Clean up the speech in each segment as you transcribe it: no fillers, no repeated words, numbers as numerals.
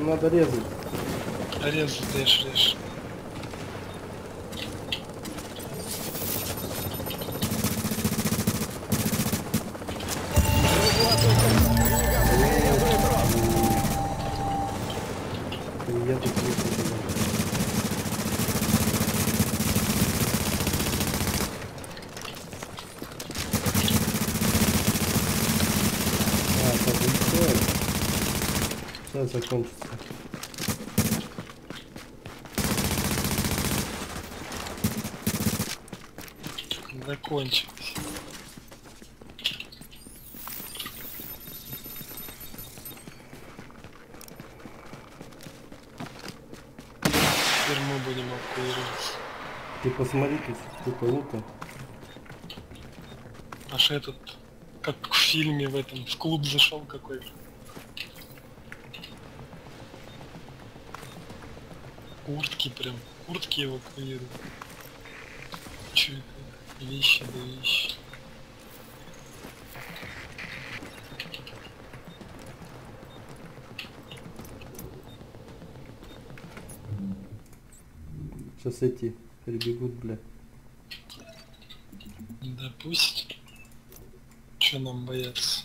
Надо резать. Рез, режь. Я тут не понимаю. Так, все. Сейчас закончится. Закончилось. Теперь мы будем эвакуироваться. Ты посмотри, тут сколько лука. Аж этот, как в фильме в этом, в клуб зашел какой-то. Куртки прям, куртки эвакуируют. Чё это? Вещи да вещи. Сейчас эти прибегут, бля. Да пусть. Чё нам бояться?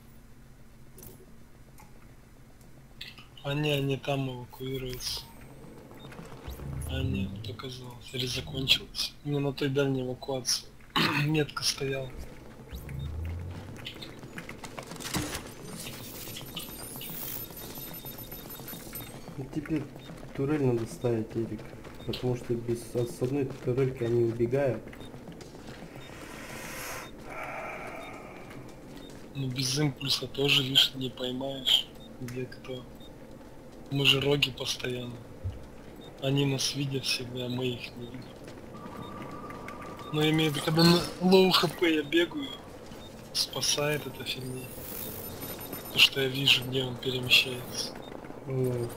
Они там эвакуируются. А нет, оказалось. Или закончилось. Именно на той дальней эвакуации. Метка стояла. Ну, тебе турель надо ставить, Эрик. Потому что с одной турельки они убегают. Ну без импульса тоже, видишь, не поймаешь, где кто. Мы же роги постоянно. Они нас видят всегда, а мы их не видим. Но я имею в виду, когда на лоу хп я бегаю, спасает эта фигня. То, что я вижу, где он перемещается. Ну,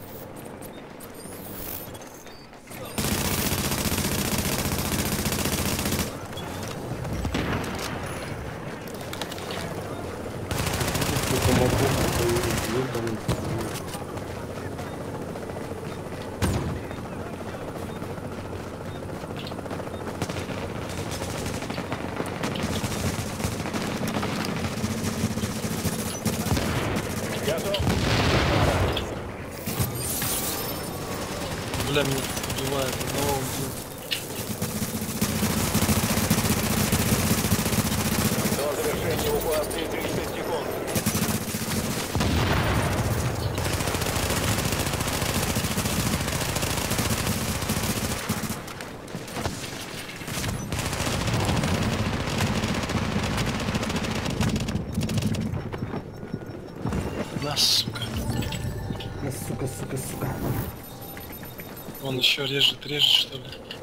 Бля, меня убивает, одного убил. До завершения эвакуации 30 секунд. На, сука. ну, сука. Он еще режет, что ли?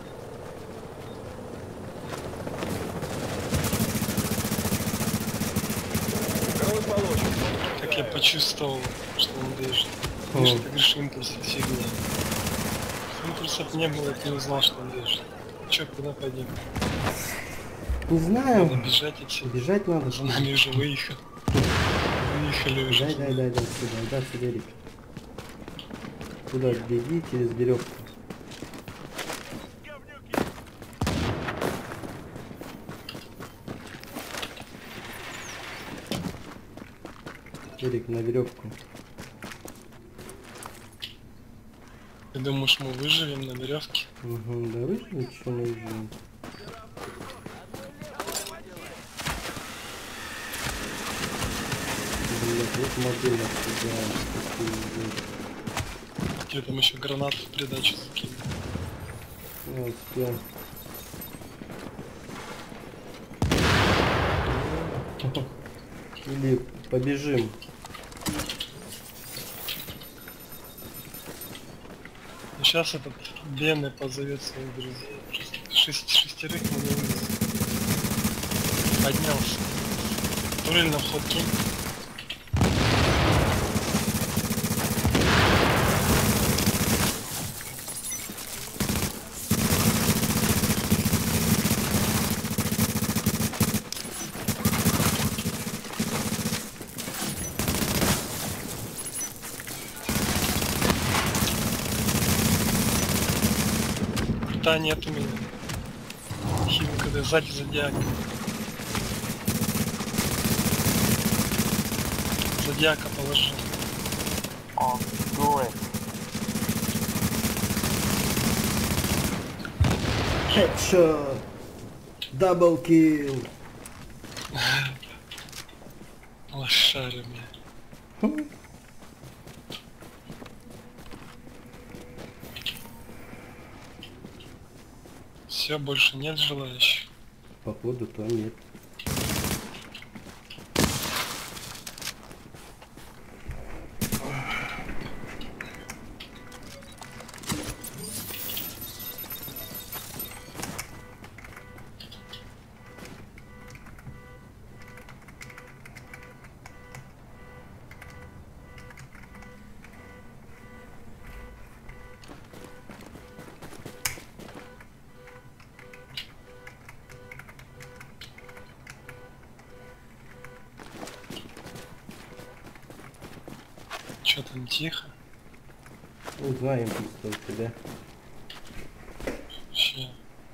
Груз получен. Как я почувствовал, что он режет. Видишь, ты говоришь, импульс это фигня. Импульсов не было, ты не узнал, что он режет. Че, куда пойдем? Не знаю. Надо бежать отсюда. Бежать надо. За нами уже выехал. Выехали уже. Дай сюда, Эрик. Туда беги через веревку. Эрик, на веревку. Ты думаешь, мы выживем на веревке? Угу, да вы ничего не видим. Блять, вот модель отсюда. Тебе там еще гранату в придачу закинул. Вот, я. Или побежим. Сейчас этот Бены позовет своих друзей. Шестерых мы не вынесем. Поднялся. Турель на вход кинь. Ульта нет у меня. Хил, когда сзади зодиак. Зодиака положил. On turret. Headshot. Даблкил. Лошары, бля. Все, больше нет желающих. Походу то нет. Че там тихо? Узнаем тут тебя. Вообще.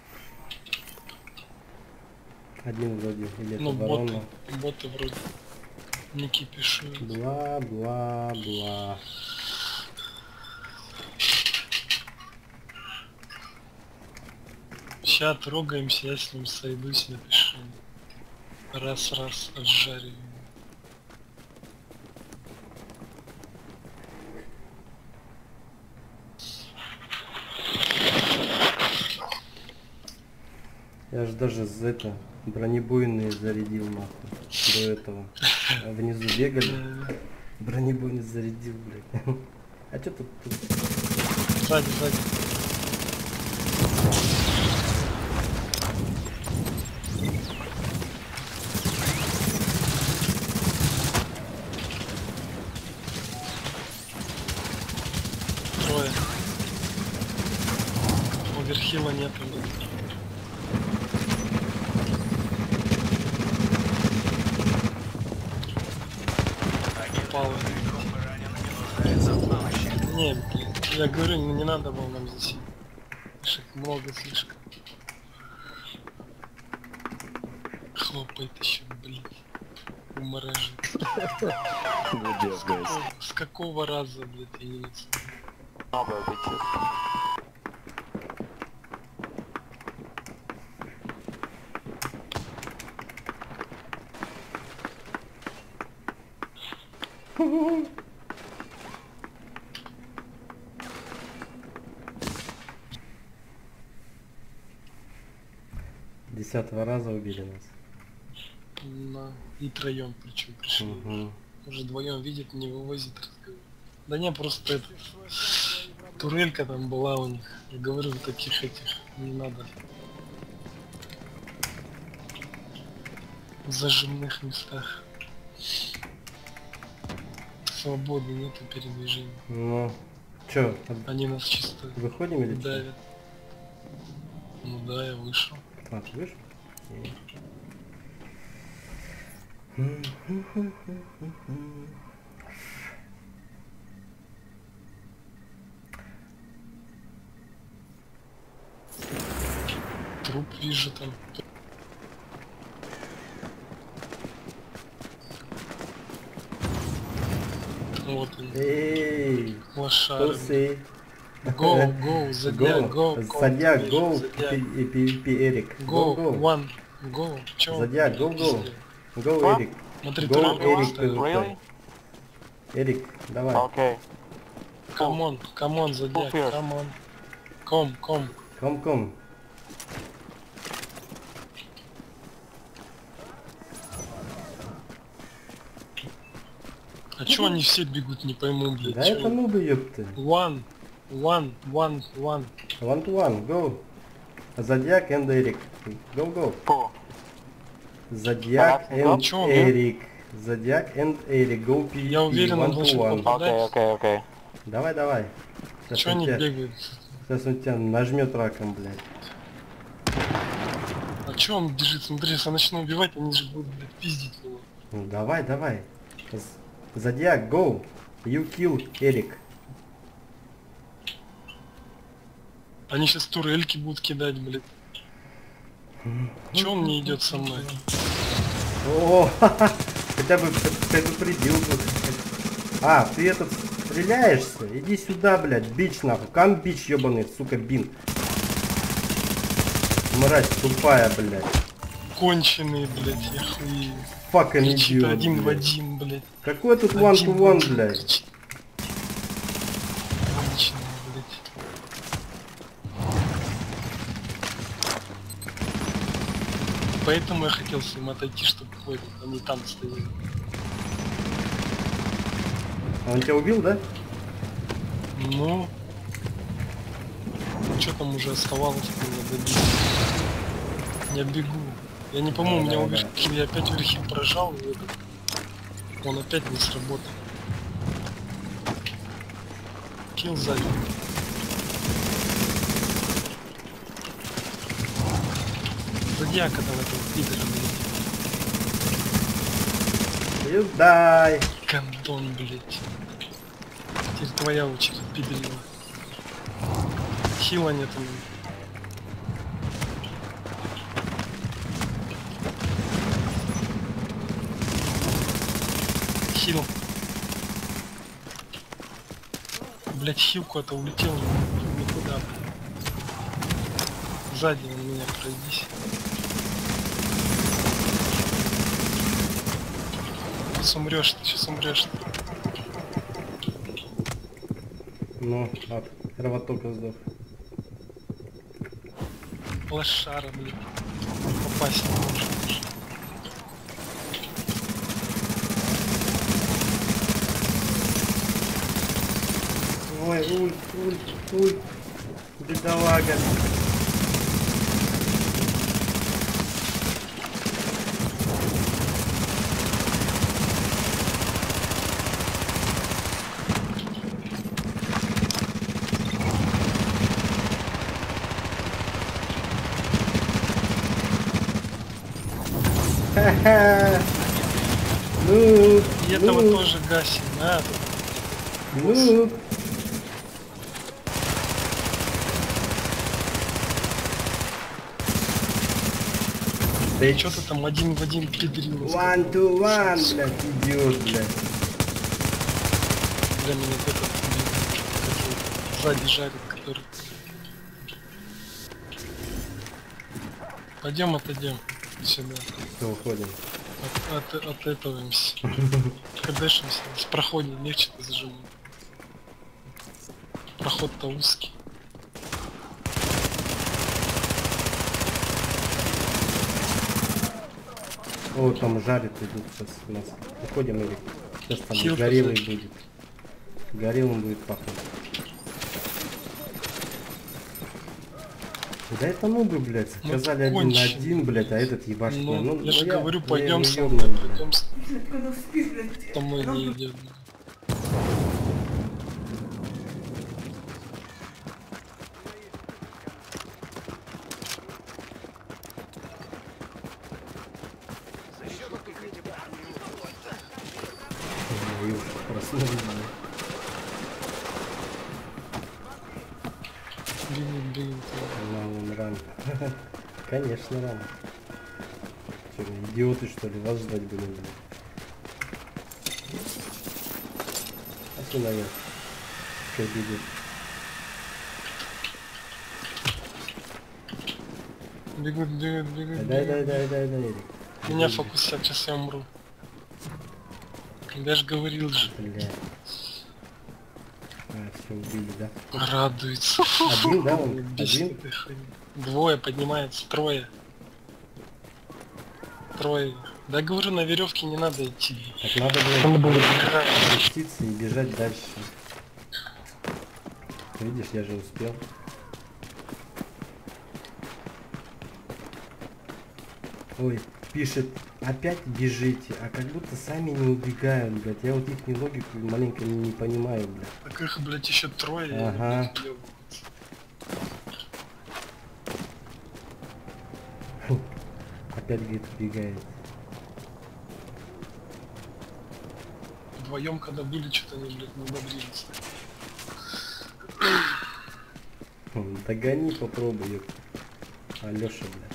Один вроде или это Ну, ворона. боты вроде не кипишуют. Бла-бла-бла. Сейчас трогаемся, я с ним сойдусь, напишу. Раз-раз отжарю. Я ж даже бронебойные зарядил нахуй до этого. А внизу бегали, бронебойный зарядил, блядь. А чё тут? Сзади, сзади. Трое. Оверхила нету. Попало. Не, блин, я говорю, не надо было нам здесь. Их много слишком. Хлопает еще, блин. Уморажит. Good job, guys. С какого раза, блядь, я не знаю. No, bro, bitches. Десятого раза убили нас. И троем причем пришли. Угу. Уже вдвоем видит, не вывозит разговор. Да не, просто это турелька там была у них. Я говорю, в таких этих не надо. В зажимных местах. Свободы нету передвижения. Ну, чё, Они нас чисто выходим или чё? давят. Ну да, я вышел. А, ты вышел? Труп вижу там. Вот он. Эй, Лошары. пусы. Go, Зодиак, go. Зодиак, go, Зодиак. и Эрик. Go, Go. one, go. Чё? Зодиак, go, go. Go, What? Эрик. Смотри, Go, турель Эрик, поставил. Really? Эрик, давай. Okay. Камон, Зодиак, Who first? камон. Ком. Ком. А чё они все бегут, не пойму, блядь. Да чё? это нубы, ёпты. One. One to one, go. Зодиак and Эрик. Go. Who? Зодиак Давай, and чё, Эрик. Зодиак and Эрик. Go P. Я уверен, он one to должен one. попадать. Okay. Давай. Сейчас Чё он они тебя- бегают? Сейчас он тебя нажмет раком, блядь. А чё он бежит? Смотри, если я начну убивать, они же будут, блядь, пиздить его. Ну, давай. Зодиак, go. You kill Эрик. Они сейчас турельки будут кидать, блядь. Чё он не идет со мной? О, хотя бы предупредил тут. А, ты этот стреляешься? Иди сюда, блядь, бич нахуй. Кам бич, ебаный, сука, бин. Мразь тупая, блядь. Конченый, блядь, я хуею. Fucking Кричит идиот, один в блядь. один, блядь. Какой тут Один one в to one, один блядь? кричит. Конченый, блядь. Поэтому я хотел с ним отойти, чтобы они там стояли. А он тебя убил, да? Ну, что там уже оставалось, было добить. Я бегу. Я не помню, у меня оверхилл, я опять оверхилл прожал, и он опять не сработал. Килл сзади. Зодиака там этого пидора, блядь. Юздай. Гандон, блядь. Теперь твоя очередь, пидрила. Хила нет у меня. Хил. Блять, хил куда-то улетел никуда. Сзади он меня пройдись. Сейчас умрешь ты, сейчас умрешь ты. Ну, от кровотока сдох. Лошара, блин. Попасть не можешь. Ой, ульт, бедолага. Ха-ха. Ну, И этого тоже гасим, а? ну. Да что ты там один в один педрил? One to one, блядь, идиот, блядь. Для меня вот этот, блин, сзади жарит, который... Пойдем отойдем сюда. Все, уходим. От этого МС. КДшимся. С проходом легче-то зажимать. Проход-то узкий. О, там жарит идут сейчас у нас. Уходим, Эрик. Сейчас там Хилка гориллый сзади. будет. Гориллым будет пахнуть. Да это нубы, блядь. Ну, Сказали один на конченый. один, блядь, а этот ебашит. Ну, я же говорю, пойдем со ёбаный, мной, блядь. пойдем со мной не идет. Мои уши проснулись, блядь. Бегут. Он рано. Конечно, рано. Че, идиоты что ли? Вас ждать будем, блядь. Пошли наверх. Как бегут. Бегут. Дай, Эрик. Меня фокусят, сейчас я умру. Я же говорил же. Блядь. А, все, убили, да? Радуется. Один, да, он? Бесит Один? этой хуйни. Двое поднимается, трое. Да говорю, на веревке не надо идти. Так надо Надо было было бежать. спуститься и бежать дальше. Видишь, я же успел. Ой, пишет, опять бежите, а как будто сами не убегают, блядь. Я вот их логику маленько не понимаю, блядь. Так их, блядь, еще трое. я, Ага. блядь, Опять, говорит, убегает. Вдвоем, когда были, что-то они, блядь, не умудрились. Догони, попробуй, ёп. Алёша, блядь.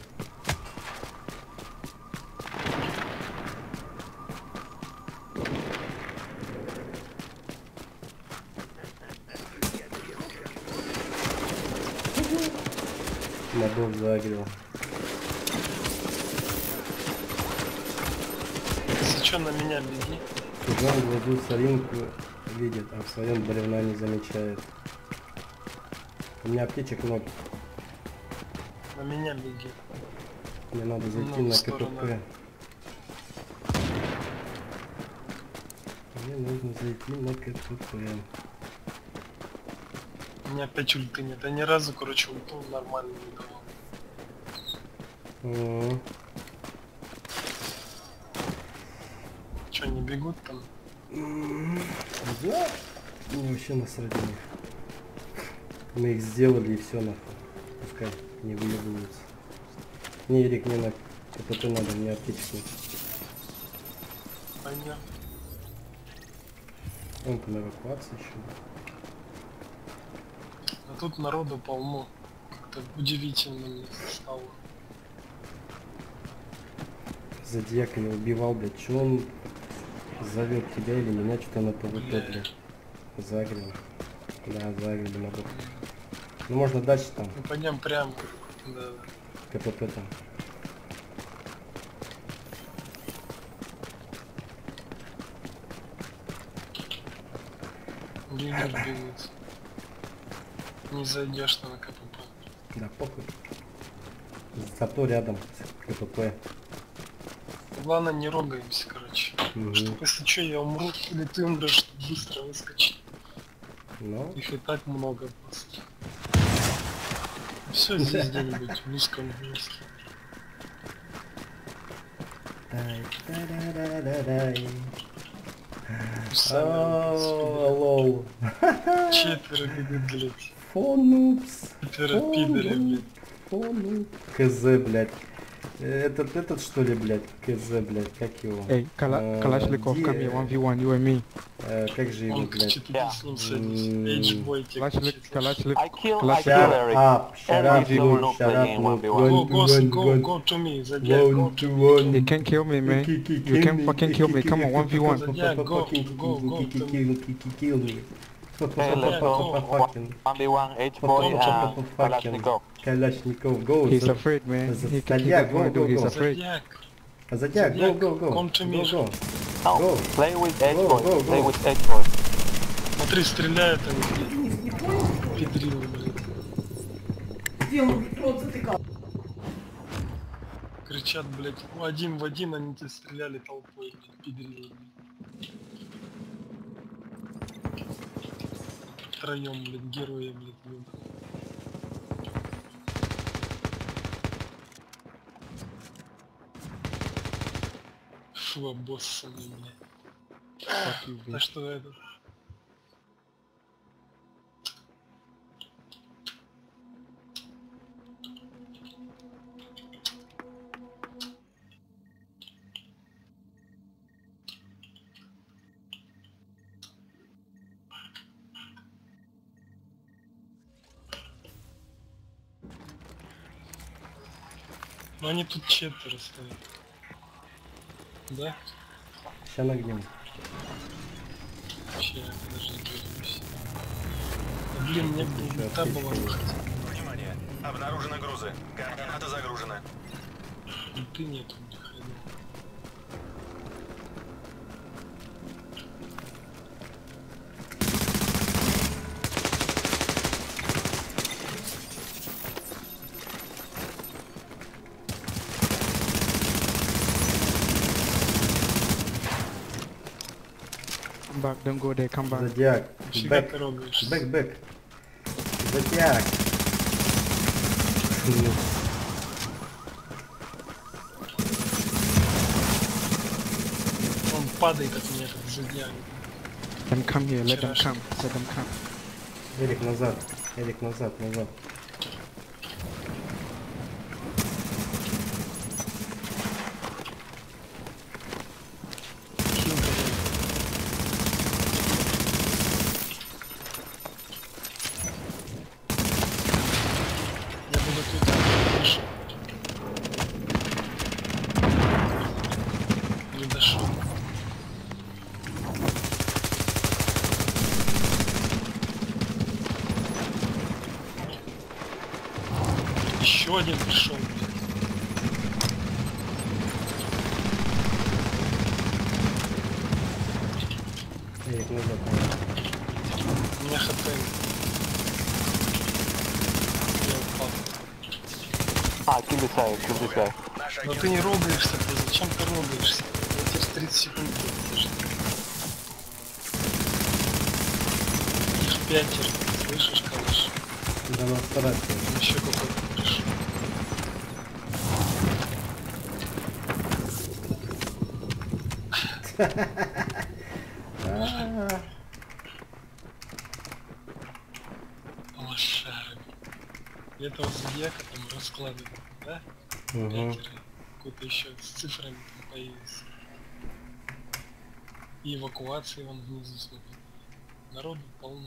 Мобов загрел. Если что, на меня беги. Чужан в глазу соринку видит, а в своем бревна не замечает. У меня аптечек много. На меня беги. Мне надо зайти Ну, в на сторону. КПП. Мне нужно зайти на КПП. У меня опять ульты нет. Я ни разу, короче, ульту нормально не давал. О, Че, не бегут там? да? Мне вообще насрать на них. Мы их сделали и все нахуй. Пускай не выебываются. Не, Эрик, мне на КПП надо, мне аптечек нет. Понятно. Он там эвакуация еще. А тут народу полно. Как-то удивительно мне стало. Зодиака не убивал, блядь. Чего он зовет тебя или меня что-то на ПВП, блядь? Загрел. Да, загрели мобов. Ну можно дальше там, Мы пойдем прямо. Да. КПП там. Бегут, бегут. Не зайдешь на КПП. Да, похуй. Зато рядом с КПП. Главное, не рогаемся, короче. Мгм. Чтоб если что, я умру, или ты умрешь, чтобы быстро выскочить. Ну, Их и так много просто. Все здесь где-нибудь в узком месте. дай. Сами Лол. четверо бегут, блядь. Фонупс. Четверо пидоры, блядь. Фонуп. КЗ, блядь. Этот что ли, блядь? КЗ, блядь, как его? Hey, Kalashnikov, come here, 1v1, you and me. Как же его, Он блядь? кричит, иди с ним садись. Эйдж-бой тебе кричит. Kalashnikov, I kill Shut Eric. up, shut up, Every noob, noob shut up, playing noob. 1v1. Go to me, Zodiac, go One to to me. one. you can't kill me, man. You can't fucking kill me. Come on, 1v1. Yeah, go, Kill me. Hey, let's go. 1v1 H-boy and Kalashnikov. Kalashnikov, go. He's afraid, man. He Zodiac, doesn't want to do. go, He's go. afraid. Zodiac, Zodiac, go. Come to me. Go. No, Go. play with Go, H-boy. Play go. with H-boy. смотри, стреляют они. Педрилы, блядь. Где он рот затыкал? Кричат, блядь, один в один, они тебе стреляли толпой, блядь, педрилы, блядь. Втроем, блядь, герои, блядь, блядь. Фу, обоссаны, блядь. Fuck you, Да bitch. что это? Ну они тут четверо стоят. Да? Сейчас нагнем. Вообще, подожди, двигаемся. Да, блин, мне бы Ещё ульта была аптечка бы есть. хотя Внимание! Обнаружены грузы. Координаты загружены. бы. Ульты нету, ни хрена. Come back, don't go there, come back. Зодиак. Фига Бэк. ты рогаешься. Бэк. Зодиак. Он падает от меня, как зодиак. Then come here, let them Вчерашний. come, let them come. Эрик, назад. Назад. Хилка, блядь. Еще один пришел, блядь. Я их назад. У меня хп. Я упал. Kill this guy, kill this guy. Но ты не рогаешься, ты зачем ты рогаешься? Я тебе 30 секунд подожди. Их 5, слышишь, калаш? Да нас стараться. Еще какой-то пришел. Лошара. Этого зодиака там раскладывают, да? Пятеро. Какой-то еще с цифрами там появился. И эвакуации вон внизу смотрит. Народу полно.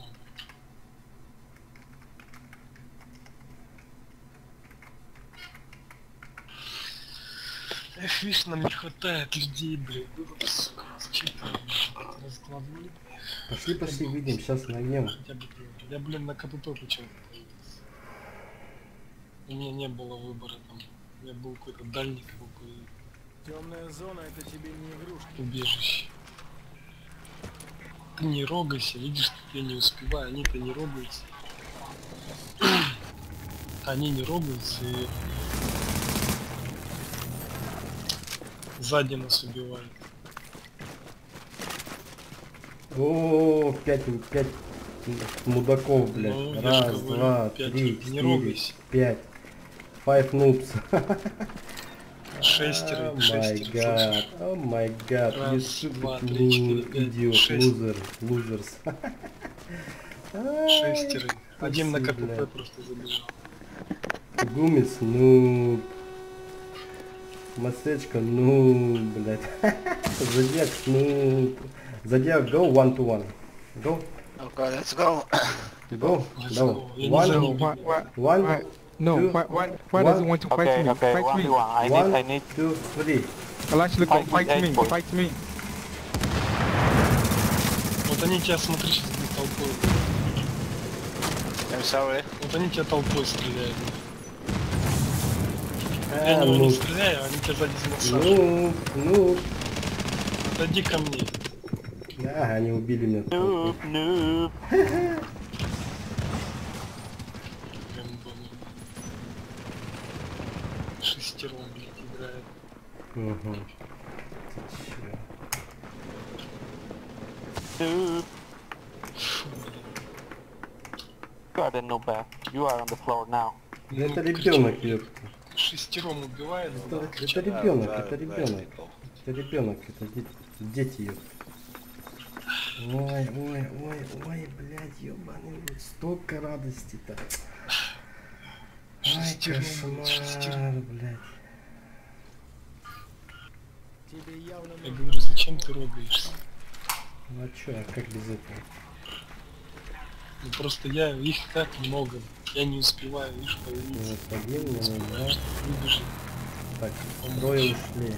Эх, видишь, нам не хватает людей, блин. Сука, считаем. Раскладывали. Пошли, пошли, видим, сейчас нагнем. Хотя бы, я, блин, на КПП почему-то появился. У меня не было выбора там. У меня был какой-то дальний КПП. Темная зона — это тебе не игрушка. Убежище. Ты не рогайся, видишь, что я не успеваю, они-то не рогаются. Они не рогаются и сзади нас убивают. О, 5 мудаков, блядь. Ну, я же Раз, говорю, два, 5. три, Не 4, рогайся. 5. 5 noobs. Шестеро, О шестеро, май гад, you Раз, stupid два, три, четыре, пять, idiot, шесть. losers. Шестеро. Один на Спасибо, КПП блядь. просто забежал. Гумис, ну, масечка, ну, блядь. Зодиак, ну, Зодиак, go 1-to-1. Go, Okay, let's go. go, Let's давай. go. Я не One, знаю, one, No, Two, why does he want to fight Okay, me? okay, Fight me. 1v1. I need 2, 3. Kalashnikov, Fight fight me, me, boy. fight me. Вот они тебя, смотри, сейчас будут толпой. I'm sorry. Вот они тебя толпой стреляют. Я А, него не ну, стреляю, они тебя сзади засаживают. ну, Подойди ко мне. да, они убили меня. noob, noob. Гандоны. Шестером, блядь, играет. Угу. Noob. Фу, блядь. You are the noob. You are on the floor now. Да это Ну, ребенок, кричал, ёпта. Шестером убивает, Это кричат. ребенок, это ребенок. Это ребенок, это дети, ёпта. Ой, блядь, ёбаный, вот столько радости-то. Ай, Шестером, кошмар, блядь. Тебе явно Я говорю, зачем ты рогаешься? Ну а чё, а как без этого? Ну просто их так много. Я не успеваю, видишь, появиться. Вот один, ну, да. Выбежи. Так, трое ушли.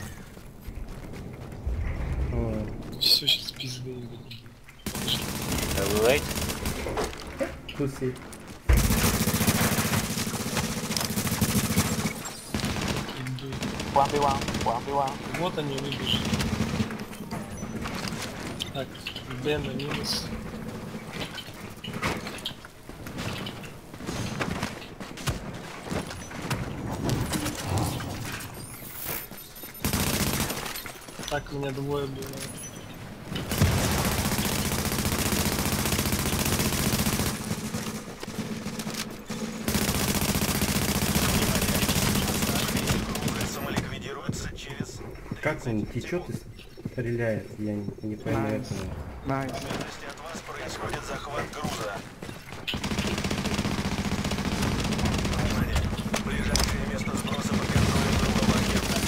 О, Все, сейчас пизды не дадим. Wait. туси. Иду. 1v1. Вот они выбежали. Так, Б на минус. Так, меня двое было. Самоликвидируется через... Как он течет и стреляет? Я не пойму Nice. этого. Nice. Поблизости от вас происходит захват груза. Внимание! Ближайшее место сброса под контролем другого агента.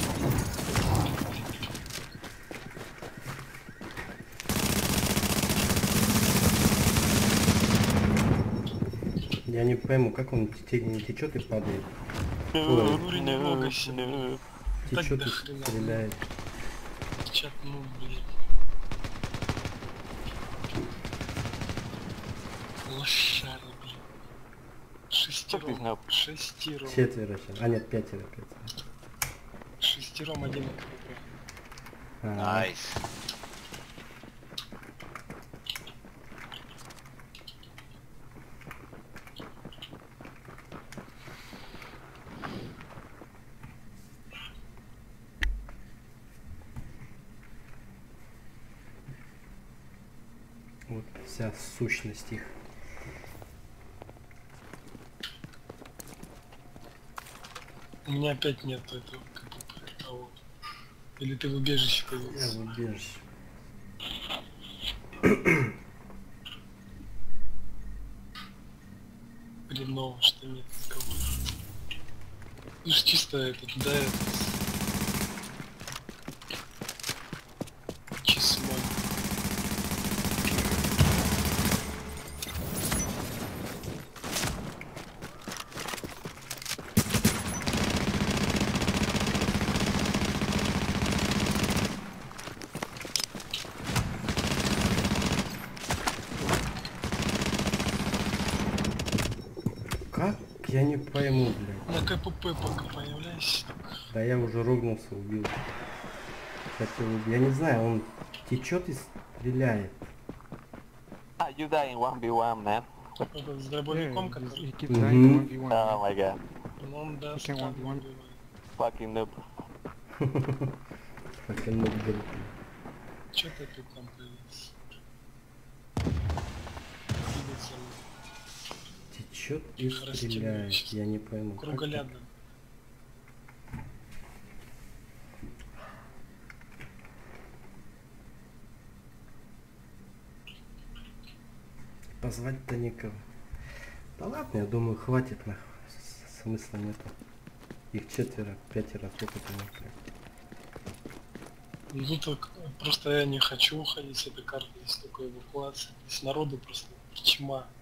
Я не пойму, как он не течет и падает. Noob, Говорю, не noob, рогайся. noob. Так Течет до и хрена. стреляет. Чат, ну, блин. Лошара, блин. Шестером. Шестером. Четверо сейчас. А нет, пятеро. Шестером одинаково. Найс. Вот вся сущность их. У меня опять нет этого того. Или ты в убежище Я появился? в убежище. Хреново, что нет никого. Лишь чисто этот, да, этот... Число. Как? Я не пойму, блядь. На КПП пока появляйся. Да я уже ругнулся, убил. Хотел убить. Я не знаю, он течет и стреляет. Ah, you die in 1v1, man. Это с Yeah, дробовиком, который... he keeps dying in 1v1. Oh my god. Ну, он да, Can странно 1v1. бывает. Fucking noob. Fucking noob, блядь. Чё ты опять там появился? Двигаться Течет и Растянул стреляет. сейчас. Я не пойму. как круголядно. так? Позвать-то никого. Да ладно, я думаю, хватит нахуй. Смысла нету. Их четверо, пятеро, сколько там, блядь. Ну так просто я не хочу уходить с этой карты, есть только эвакуация. Здесь народу просто тьма.